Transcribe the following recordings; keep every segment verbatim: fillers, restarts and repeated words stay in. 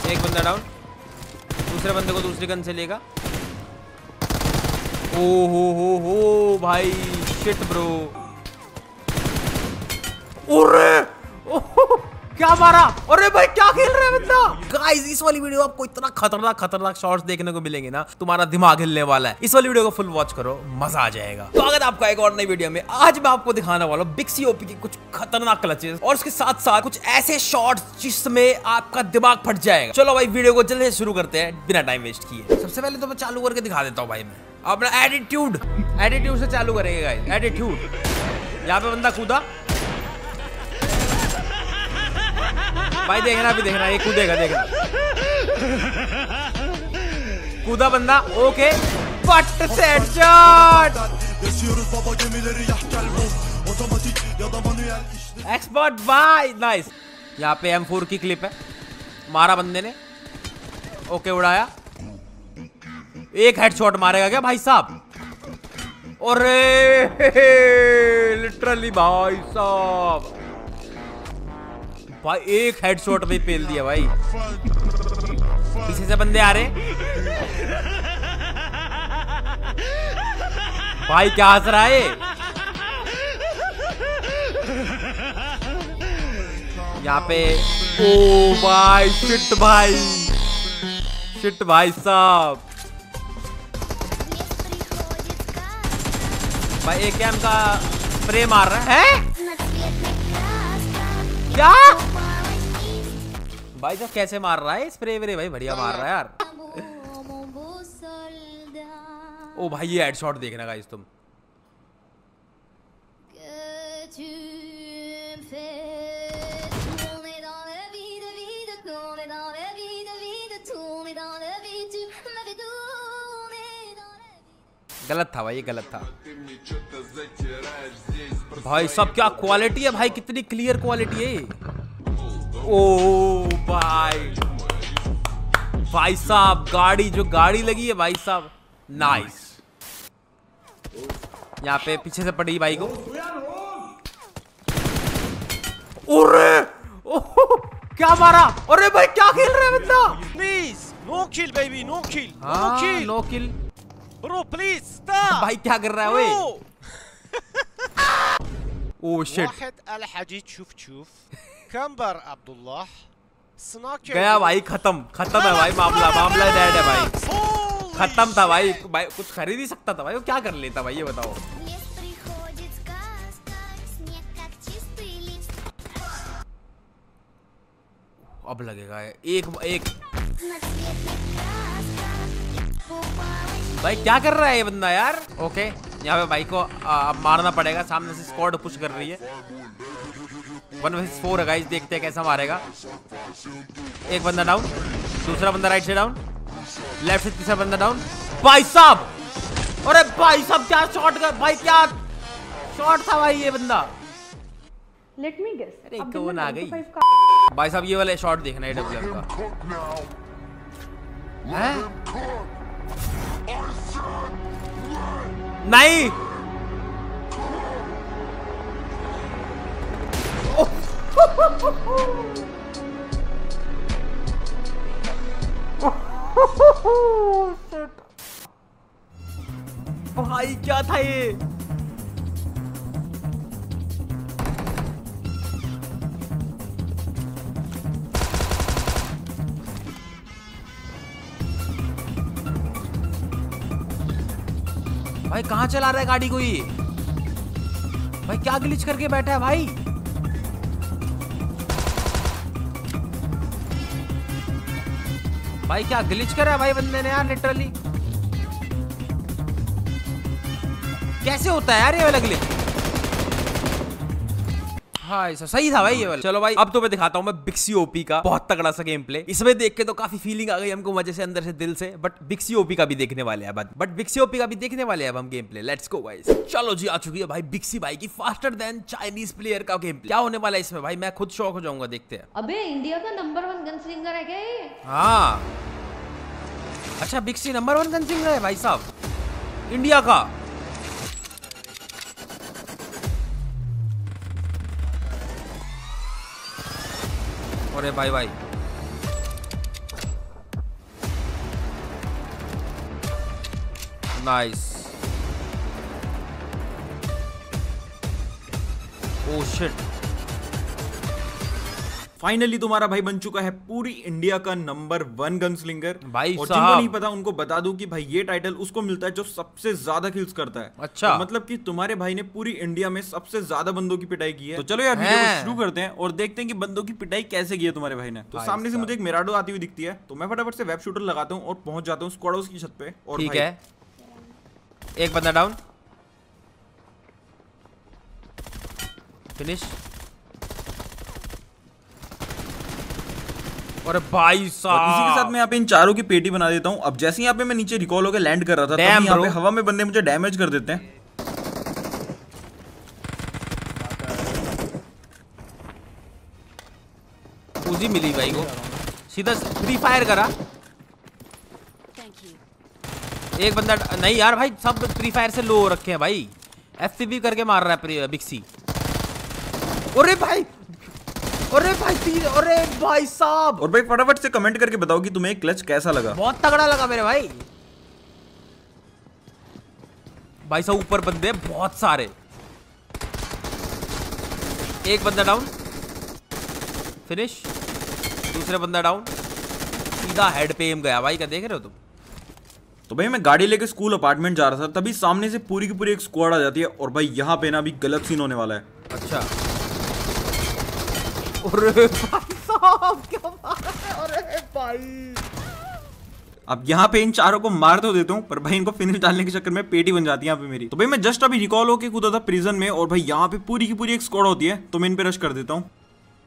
एक बंदा डाउन, दूसरे बंदे को दूसरी गन से लेगा। ओ हो हो हो भाई शिट ब्रो। अरे क्या मारा, अरे भाई क्या खेल रहा है बंदा। गाइस इस वाली वीडियो आपको इतना खतरनाक खतरनाक शॉट्स देखने को मिलेंगे ना, तुम्हारा दिमाग हिलने वाला है। इस वाली वीडियो को फुल वॉच करो, मजा आ जाएगा। तो अगर आपका एक और नई वीडियो में आज मैं आपको दिखाने वाला हूँ बिग सी ओपी की कुछ खतरनाक क्लचेस और उसके साथ साथ कुछ ऐसे शॉट्स जिसमें आपका दिमाग फट जाएगा। चलो भाई वीडियो को जल्दी से शुरू करते हैं बिना टाइम वेस्ट किए। सबसे पहले तो मैं चालू करके दिखा देता हूँ भाई, मैं अपना एटीट्यूड एटीट्यूड से चालू करेंगे गाइस। एटीट्यूड, यहाँ पे बंदा कूदा भाई, देखना अभी देखना, ये कूदेगा देखना, कूदा बंदा, ओके फट से हेडशॉट। एक्सपर्ट भाई, नाइस। यहाँ पे एम फोर की क्लिप है, मारा बंदे ने, ओके उड़ाया। एक हेडशॉट मारेगा क्या भाई साहब? अरे लिटरली भाई साहब, भाई एक हेडशॉट में पेल दिया भाई। पीछे से बंदे आ रहे भाई, क्या हंस रहा है यहाँ पे? ओ भाई शिट भाई, शिट भाई साहब। भाई एक कैम का स्प्रे मार रहा है क्या भाई साहब? कैसे मार रहा है स्प्रे व्रे भाई? बढ़िया मार रहा है यार। ओ भाई ये हेडशॉट देखना गाइस तुम। गलत था भाई, ये गलत था भाई साहब। क्या क्वालिटी है भाई, कितनी क्लियर क्वालिटी है। ओ भाई भाई साहब, गाड़ी जो गाड़ी लगी है भाई साहब, नाइस। यहाँ पे पीछे से पड़ी बाइक को, अरे क्या मारा, अरे भाई क्या खेल रहा है बंदा। Please no kill baby, no kill, no kill, no kill bro please stop. भाई क्या कर रहा है वो? ओ शिट, वाहिद अल हजीज शूफ शूफ कंबर अब्दुल्लाह स्नाकर गया भाई, खत्म खत्म है भाई, मामला मामला डेड है भाई, खत्म था भाई। भाई कुछ खरीद ही सकता था भाई, वो क्या कर लेता भाई, ये बताओ। अब लगेगा एक एक भाई, क्या कर रहा है ये बंदा यार? ओके यहाँ पे भाई को आ, मारना पड़ेगा, सामने से स्क्वाड पुश कर रही है। वन वर्सेस फोर है गाइस, देखते हैं कैसा मारेगा। एक बंदा डाउन, दूसरा बंदा राइट से डाउन, लेफ्ट से तीसरा बंदा डाउन। भाई साहब, अरे भाई साहब क्या शॉट का भाई, क्या शॉट था भाई ये बंदा। लेट मी गेस, अरे कौन आ गई भाई साहब? ये वाला शॉट देखना है डब्ल्यूएम का है? नहीं भाई क्या था ये? भाई कहाँ चला रहा है गाड़ी को ये? भाई क्या ग्लिच करके बैठा है भाई? भाई क्या ग्लिच करा है भाई बंदे ने यार, लिटरली कैसे होता है यार ये वाला ग्लिच? हाँ सही था भाई ये वाला। चलो भाई अब तो मैं दिखाता हूँ मैं बिग सी ओपी का बहुत तगड़ा सा गेम प्ले। इसमें देख के तो काफी फीलिंग आ गई हमको, मजे से अंदर से दिल से। बट बिग सी ओपी का भी देखने वाले हैं, बट बिग सी ओपी का भी देखने वाले हैं अब हम game play. Let's go guys. चलो जी आ चुकी है भाई बिग सी भाई की फास्टर देन चाइनीज प्लेयर का गेम प्ले। क्या होने वाला है इसमें भाई, मैं खुद शॉक हो जाऊंगा, देखते हैं। अबे इंडिया का नंबर वन गन स्लिंगर है क्या ये? हाँ अच्छा, big C number one gunslinger है भाई साहब इंडिया का। अरे भाई भाई नाइस। Oh shit. फाइनली तुम्हारा भाई बन चुका है पूरी इंडिया का नंबर वन गनस्लिंगर भाई और साहब। जिनको नहीं पता उनको बता दूं कि भाई ये टाइटल उसको मिलता है जो सबसे ज्यादा किल्स करता है। अच्छा। तो मतलब कि तुम्हारे भाई ने पूरी इंडिया में सबसे ज्यादा बंदों की पिटाई की है। तो चलो यार वीडियो को हैं। शुरू करते हैं और देखते हैं कि बंदों की पिटाई कैसे की है तुम्हारे भाई ने। तो भाई सामने से साहब। मुझे एक मिराडो आती हुई दिखती है, तो मैं फटाफट से वेब शूटर लगाता हूँ और पहुंच जाता हूँ स्क्वाडोस की छत पे। और ठीक भाई, है, एक बंदा डाउन। फिनिश। अरे भाई और साहब, इसी के साथ मैं यहाँ पे इन चारों की पेटी बना देता हूँ। अब जैसे यहाँ पे मैं नीचे रिकॉल होकर लैंड कर रहा था, Damn, तभी यहाँ पे bro। हवा में बंदे मुझे डैमेज कर देते हैं। उजी मिली भाई को, सीधा फ्री फायर करा। एक बंदा नहीं यार भाई, सब फ्री फायर से लो रखे हैं भाई। एफपीबी करके मार रहा है बिक्सी। अरे भाई, अरे भाई तीन, अरे भाई साहब। और भाई फटाफट से कमेंट करके बताओ कि तुम्हें क्लच कैसा लगा। बहुत तगड़ा लगा मेरे भाई। भाई साहब ऊपर बंदे बहुत सारे। एक बंदा डाउन। फिनिश। दूसरे बंदा डाउन। सीधा हेड पे एम गया भाई, क्या देख रहे हो तुम? तो भाई मैं गाड़ी लेके स्कूल अपार्टमेंट जा रहा था, तभी सामने से पूरी की पूरी एक स्क्वाड आ जाती है। और भाई यहाँ पे ना अभी गलत सीन होने वाला है। अच्छा। अरे भाई साहब क्या मार रहे हो? अरे भाई, अब यहाँ पे इन चारों को मार तो देता हूँ, पर भाई इनको फिनिश डालने के चक्कर में पेटी बन जाती है यहाँ पे मेरी। तो भाई मैं जस्ट अभी रिकॉल होके कूदा था प्रिजन में, और भाई यहाँ पे पूरी की पूरी एक स्क्वाड होती है, तो मैं इन पे रश कर देता हूँ।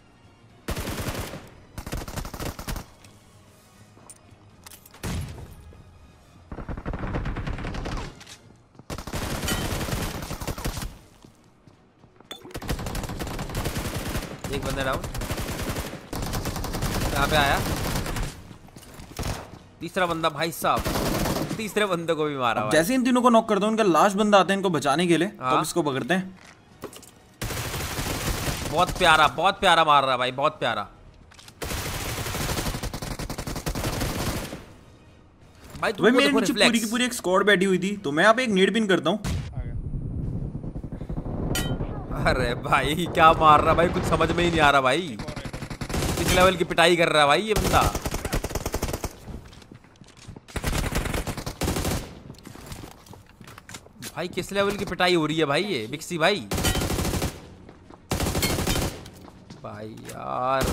एक बंदा डाउन। यहाँ पे आया तीसरा बंदा भाई साहब, तीसरे बंदे को भी मारा भाई। जैसे इन तीनों को नॉक करता हूँ, इनका लास्ट बंदा आता है इनको बचाने के लिए, तो हाँ। अब इसको पकड़ते हैं। बहुत प्यारा, बहुत प्यारा मार रहा है भाई, बहुत प्यारा भाई। तो भाई मेरे नीचे पूरी की पूरी एक स्क्वाड बैठी हुई थी, तो मैं यहाँ पे एक नीड पिन करता हूँ। अरे भाई क्या मार रहा भाई, कुछ समझ में ही नहीं आ रहा भाई। किस लेवल की पिटाई कर रहा है भाई ये बंदा। भाई किस लेवल की पिटाई हो रही है भाई ये बिक्सी भाई। भाई यार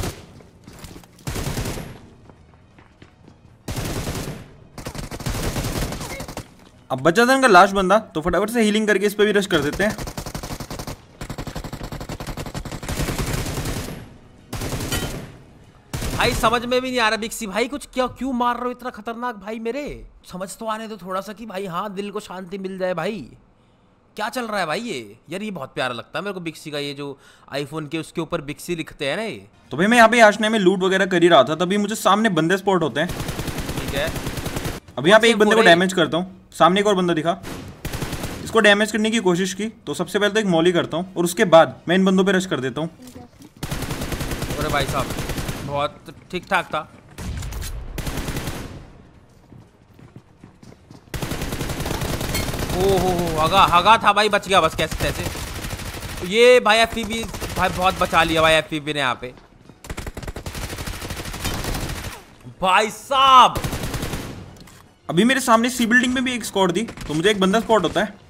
अब बचा था इनका लास्ट बंदा, तो फटाफट से हीलिंग करके इस पे भी रश कर देते हैं। भाई समझ में भी नहीं आ रहा बिक्सी भाई, कुछ क्या क्यों मार रहे हो इतना खतरनाक भाई मेरे? समझ तो आने दो थोड़ा सा कि भाई हाँ दिल को शांति मिल जाए भाई। क्या चल रहा है भाई ये यार? ये बहुत प्यारा लगता है मेरे को बिक्सी का, ये जो आईफोन के उसके ऊपर बिक्सी लिखते हैं ना ये। तो भाई मैं यहाँ पे आशने में लूट वगैरह कर ही रहा था, तभी मुझे सामने बंदे स्पॉट होते हैं। ठीक है, अब यहाँ पे एक बंदे को बोले? डैमेज करता हूँ। सामने एक और बंदा दिखा, इसको डैमेज करने की कोशिश की, तो सबसे पहले तो एक मॉली करता हूँ और उसके बाद मैं इन बंदों पे रश कर देता हूँ। अरे भाई साहब बहुत ठीक ठाक था। ओ हो हो हगा हगा था भाई, बच गया बस कैसे तैसे। ये भाई एफपीबी भाई बहुत बचा लिया भाई एफपीबी ने यहाँ पे भाई साहब। अभी मेरे सामने सी बिल्डिंग में भी एक स्क्वाड थी, तो मुझे एक बंदा स्पॉट होता है।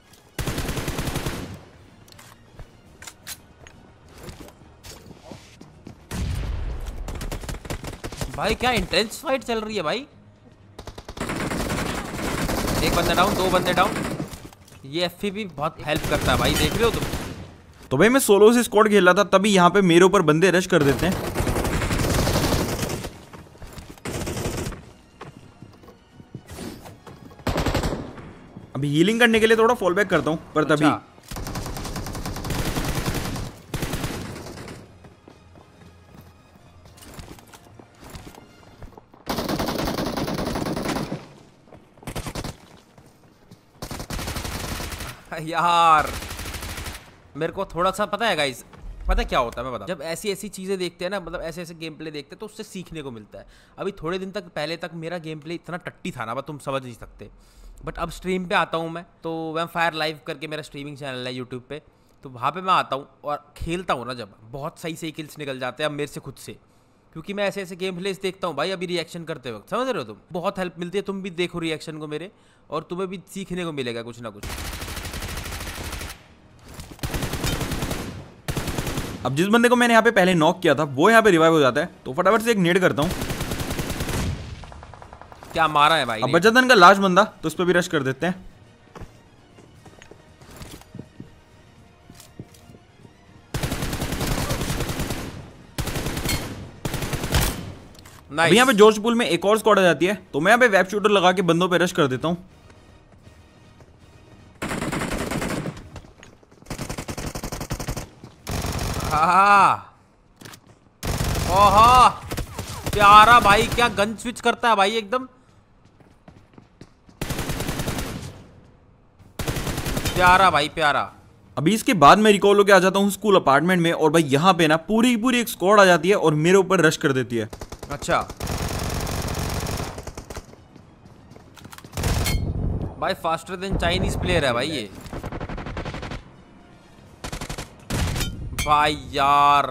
भाई क्या इंटेंस फाइट चल रही है भाई। एक बंदा डाउन, दो बंदे डाउन। ये एफपीबी बहुत हेल्प करता है भाई, देख रहे हो तुम। तो भाई मैं सोलो से स्क्वाड खेल रहा था, तभी यहाँ पे मेरे ऊपर बंदे रश कर देते हैं। अभी हीलिंग करने के लिए थोड़ा फॉल बैक करता हूँ, पर तभी अच्छा। यार मेरे को थोड़ा सा पता है गाइस, पता है क्या होता है मैं बता, जब ऐसी ऐसी चीज़ें देखते हैं ना, मतलब ऐसे ऐसे गेम प्ले देखते हैं तो उससे सीखने को मिलता है। अभी थोड़े दिन तक पहले तक मेरा गेम प्ले इतना टट्टी था ना, बस तुम समझ नहीं सकते। बट अब स्ट्रीम पे आता हूँ मैं, तो वैम फायर लाइव करके मेरा स्ट्रीमिंग चैनल है यूट्यूब पे, तो वहाँ पे मैं आता हूँ और खेलता हूँ ना, जब बहुत सही सही किल्स निकल जाते हैं अब मेरे से खुद से, क्योंकि मैं ऐसे ऐसे गेम प्लेस देखता हूँ भाई अभी रिएक्शन करते वक्त, समझ रहे हो तुम, बहुत हेल्प मिलती है। तुम भी देखो रिएक्शन को मेरे, और तुम्हें भी सीखने को मिलेगा कुछ ना कुछ। अब जिस बंदे को मैंने यहाँ पे पहले नॉक किया था वो यहाँ पे रिवाइव हो जाता है, तो फटाफट से एक नेड करता हूँ। क्या मारा है भाई। अब बचा था इनका लास्ट बंदा, तो उस पर भी रश कर देते हैं। नाइस। अभी यहाँ पे जॉर्ज पूल में एक और स्क्वाड आ जाती है, तो मैं यहाँ पे वेब शूटर लगा के बंदों पे रश कर देता हूँ। ओहो प्यारा भाई, क्या गन स्विच करता है भाई एकदम प्यारा भाई प्यारा। अभी इसके बाद मैं रिकॉल होके आ जाता हूँ स्कूल अपार्टमेंट में, और भाई यहाँ पे ना पूरी पूरी एक स्क्वाड आ जाती है और मेरे ऊपर रश कर देती है। अच्छा भाई, फास्टर देन चाइनीज प्लेयर है भाई ये भाई यार।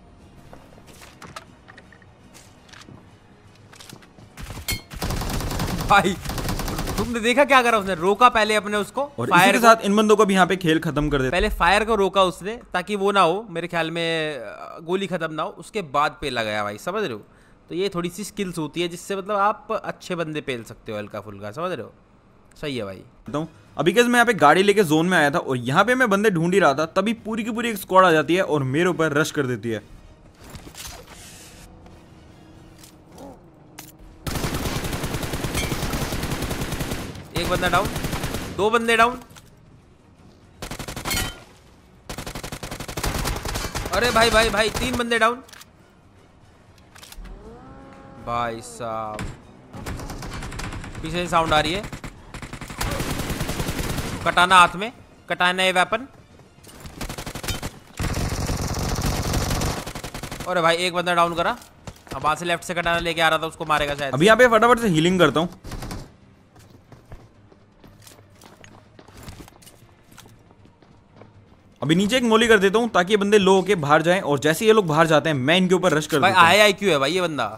भाई तुमने देखा क्या करा उसने, रोका पहले अपने उसको और इसी के साथ इन बंदों को भी यहाँ पे खेल खत्म कर देते। पहले फायर को रोका उसने ताकि वो ना हो, मेरे ख्याल में गोली खत्म ना हो, उसके बाद पेला गया भाई, समझ रहे हो। तो ये थोड़ी सी स्किल्स होती है जिससे मतलब आप अच्छे बंदे पेल सकते हो हल्का फुल्का, समझ रहे हो। सही है भाई। अभी कैसे मैं यहाँ पे गाड़ी लेके जोन में आया था और यहाँ पे मैं बंदे ढूंढ ही रहा था, तभी पूरी की पूरी एक स्क्वाड आ जाती है और मेरे ऊपर रश कर देती है। एक बंदा डाउन, दो बंदे डाउन। अरे भाई भाई भाई तीन बंदे डाउन भाई साहब। पीछे से साउंड आ रही है, कटाना हाथ में, कटाना है वेपन। अरे भाई एक बंदा डाउन करा, अब वहां से लेफ्ट से कटाना लेके आ रहा था, उसको मारेगा शायद। अभी यहाँ पे फटाफट से हीलिंग करता हूँ। अभी नीचे एक मोली कर देता हूँ ताकि ये बंदे लो होके बाहर जाएं, और जैसे ये लोग बाहर जाते हैं मैं इनके ऊपर रश कर भाई देता हूं। आई आई क्यू है भाई ये बंदा।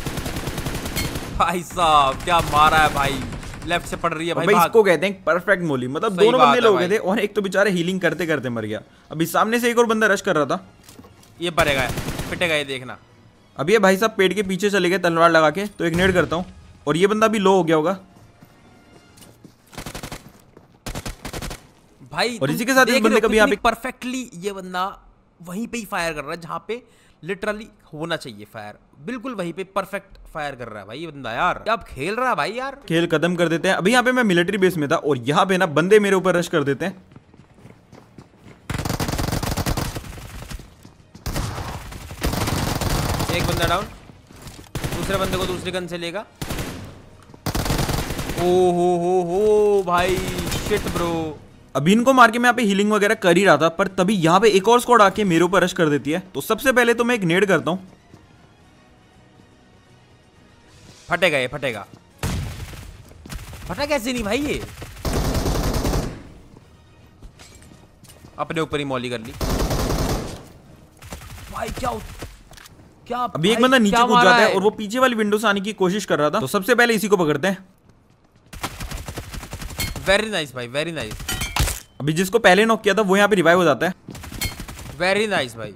भाई साहब क्या मारा है भाई, लेफ्ट से पड़ रही है भाई, भाई भाग। इसको कहते हैं परफेक्ट मोली, मतलब सही दोनों बात बंदे है लोग भाई। गए थे और एक तो बेचारे हीलिंग करते करते मर गया। अभी सामने से एक और बंदा रश कर रहा था, ये पड़ेगा, पिटेगा ये, देखना। अभी ये भाई साहब पेड़ के पीछे चले गए तलवार लगा के, तो एक नेड करता हूँ और ये बंदा भी लो हो गया होगा भाई। और इसी के साथ इस बंदे का भी यहाँ पे परफेक्टली ये बंदा वहीं पे ही फायर कर रहा है जहां पे लिटरली होना चाहिए फायर, बिल्कुल वहीं पे परफेक्ट फायर कर रहा है भाई ये बंदा। यार क्या अब खेल रहा है भाई यार। खेल खत्म कर देते हैं। अभी यहाँ पे मैं मिलिट्री बेस में था और यहाँ पे ना बंदे मेरे ऊपर रश कर देते हैं। एक बंदा डाउन, दूसरे बंदे को दूसरी गन से लेगा। ओ हो हो हो भाई शिट ब्रो। अभी इनको मार के मैं यहाँ पे हीलिंग वगैरह कर ही रहा था, पर तभी यहाँ पे एक और स्क्वाड आके मेरे ऊपर रश कर देती है। तो सबसे पहले तो मैं एक नेड करता हूँ। फटेगा ये, फटेगा। फटा कैसे नहीं भाई ये, अपने ऊपर ही मौली कर ली भाई। क्या क्या अभी एक बंदा नीचे कूद जाता है और वो पीछे वाली विंडो से आने की कोशिश कर रहा था, तो सबसे पहले इसी को पकड़ते हैं। वेरी नाइस भाई, वेरी नाइस। अभी जिसको पहले नॉक किया था वो यहाँ पे रिवाइव हो जाता है। वेरी नाइस भाई।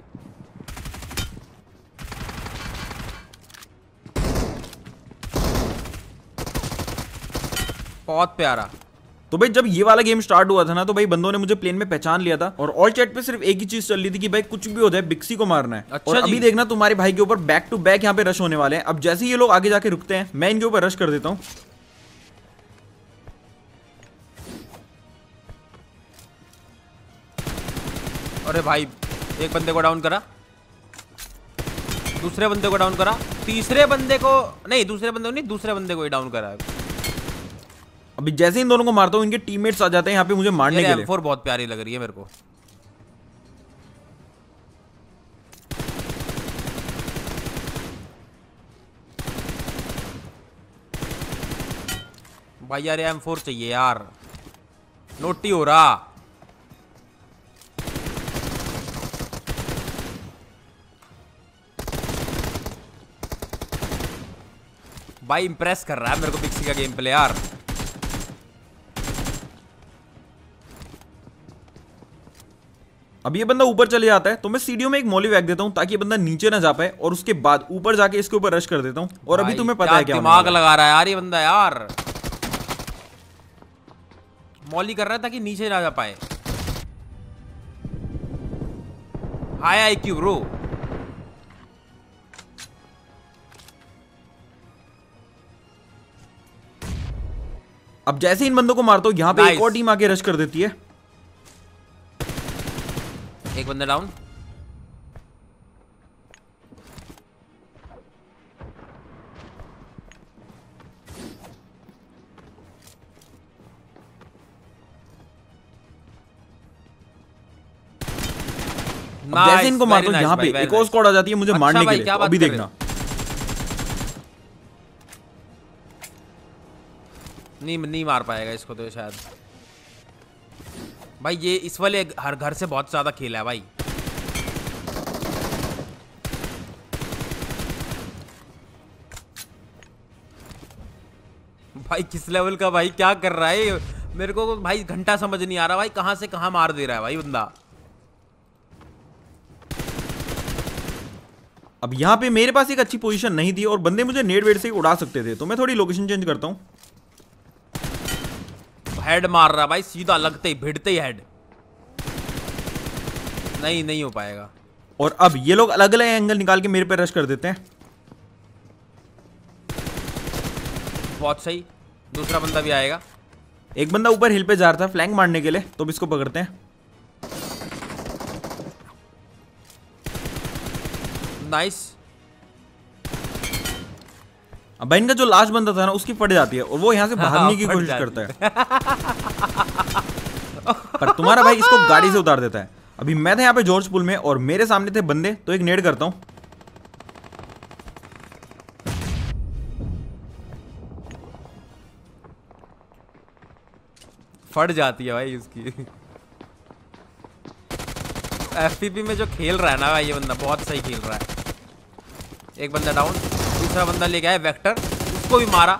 बहुत प्यारा। तो भाई जब ये वाला गेम स्टार्ट हुआ था ना, तो भाई बंदों ने मुझे प्लेन में पहचान लिया था और ऑल चैट पे सिर्फ एक ही चीज चल रही थी कि भाई कुछ भी हो जाए बिक्सी को मारना है। अच्छा और अभी देखना तुम्हारे भाई के ऊपर बैक टू बैक यहाँ पे रश होने वाले हैं। अब जैसे ये लोग आगे जाके रुकते हैं मैं इनके ऊपर रश कर देता हूँ। अरे भाई एक बंदे को डाउन करा, दूसरे बंदे को डाउन करा, तीसरे बंदे को नहीं, दूसरे बंदे को नहीं, दूसरे बंदे को ही डाउन करा। अभी जैसे इन दोनों को मारता हूँ इनके टीममेट्स आ जाते हैं यहाँ पे मुझे मारने के लिए। एम फोर बहुत प्यारी लग रही है मेरे को। भाई यार एम फोर चाहिए यार, नोटी हो रहा। भाई इंप्रेस कर रहा है मेरे को पिक्सी का गेम प्ले यार। अब ये बंदा ऊपर चले जाता है तो मैं सीढ़ियों में एक मौली फेंक देता हूं ताकि ये बंदा नीचे ना जा पाए, और उसके बाद ऊपर जाके इसके ऊपर रश कर देता हूं। और अभी तुम्हें पता है क्या दिमाग लगा रहा है यार ये बंदा यार, मौली कर रहा है ताकि नीचे ना जा पाए। High I Q bro. अब जैसे इन बंदों को मारता हूं, यहां पे एक और टीम आके रश कर देती है। एक बंदा डाउन। जैसे इनको मारता हूं, यहाँ पे एक और स्क्वाड आ जाती है मुझे अच्छा मारने भाई, के लिए। क्या तो अभी बात कर देखना। नहीं नहीं मार पाएगा इसको तो शायद। भाई ये इस वाले हर घर से बहुत ज्यादा खेला है भाई। भाई किस लेवल का भाई क्या कर रहा है मेरे को भाई घंटा समझ नहीं आ रहा भाई, कहां से कहां मार दे रहा है भाई बंदा। अब यहाँ पे मेरे पास एक अच्छी पोजीशन नहीं थी और बंदे मुझे नेट वेट से ही उड़ा सकते थे, तो मैं थोड़ी लोकेशन चेंज करता हूँ। हेड मार रहा भाई सीधा, लगते ही भिड़ते ही हेड। नहीं नहीं हो पाएगा। और अब ये लोग अलग अलग एंगल निकाल के मेरे पे रश कर देते हैं। बहुत सही, दूसरा बंदा भी आएगा। एक बंदा ऊपर हिल पे जा रहा था फ्लैंक मारने के लिए, तो अब इसको पकड़ते हैं। नाइस। अब भाई इनका जो लास्ट बंदा था ना उसकी फट जाती है और वो यहाँ से भागने की कोशिश करता है। पर तुम्हारा भाई इसको गाड़ी से उतार देता है। अभी मैं था यहाँ पे जॉर्ज पुल में और मेरे सामने थे बंदे, तो एक नेड करता हूं। फट जाती है भाई उसकी। एफपीपी में जो खेल रहा है ना भाई ये बंदा बहुत सही खेल रहा है। एक बंदा डाउन, दूसरा बंदा ले गया है वेक्टर, उसको भी मारा।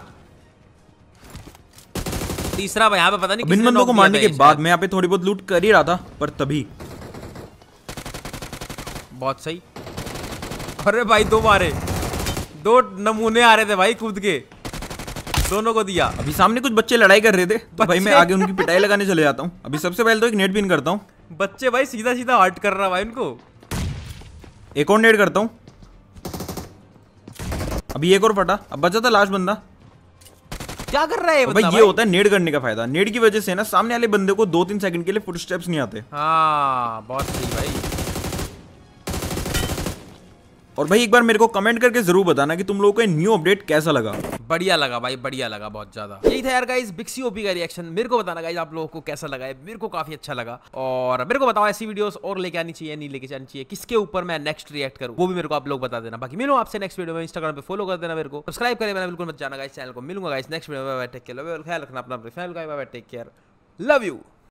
तीसरा भाई यहाँ पे पता नहीं इन बंदों को मारने के बाद मैं यहाँ पे थोड़ी बहुत लूट कर ही रहा था, पर तभी बहुत सही। अरे भाई दो मारे, दो नमूने आ रहे थे भाई कूद के, दोनों को दिया। अभी सामने कुछ बच्चे लड़ाई कर रहे थे तो भाई मैं आगे उनकी पिटाई लगाने चले जाता हूँ। अभी सबसे पहले तो एक नेट पिन करता हूँ। बच्चे भाई सीधा सीधा हर्ट कर रहा भाई उनको। एक और नेट करता हूँ। अभी एक और फटा, अब बचा था लास्ट बंदा। क्या कर रहा है भाई? ये होता है नेड करने का फायदा। नेड की वजह से ना सामने वाले बंदे को दो तीन सेकंड के लिए फुटस्टेप्स नहीं आते। हाँ बहुत सही भाई। और भाई एक बार मेरे को कमेंट करके जरूर बताना कि तुम लोगों को ये न्यू अपडेट कैसा लगा। बढ़िया लगा भाई, बढ़िया लगा बहुत ज्यादा। यही था यार गाइस बिक्सी ओपी का रिएक्शन। मेरे को बताना गाइस आप लोगों को कैसा लगा है, मेरे को काफी अच्छा लगा। और मेरे को बताओ ऐसी वीडियोस और लेके आनी चाहिए नहीं लेके आनी चाहिए, किसके ऊपर मैं नेक्स्ट रिएक्ट करूं वो भी मेरे को आप लोग बता देना। बाकी मिलो आपसे नेक्स्ट वीडियो में। इंस्टाग्राम पे फॉलो कर देना, मेरे को सब्सक्राइब करे मैंने बिल्कुल मत जाना गाइस चैनल को। मिलूंगा गाइस नेक्स्ट वीडियो में। टेक केयर, ख्याल रखना अपना, ख्याल guys, take care, love you.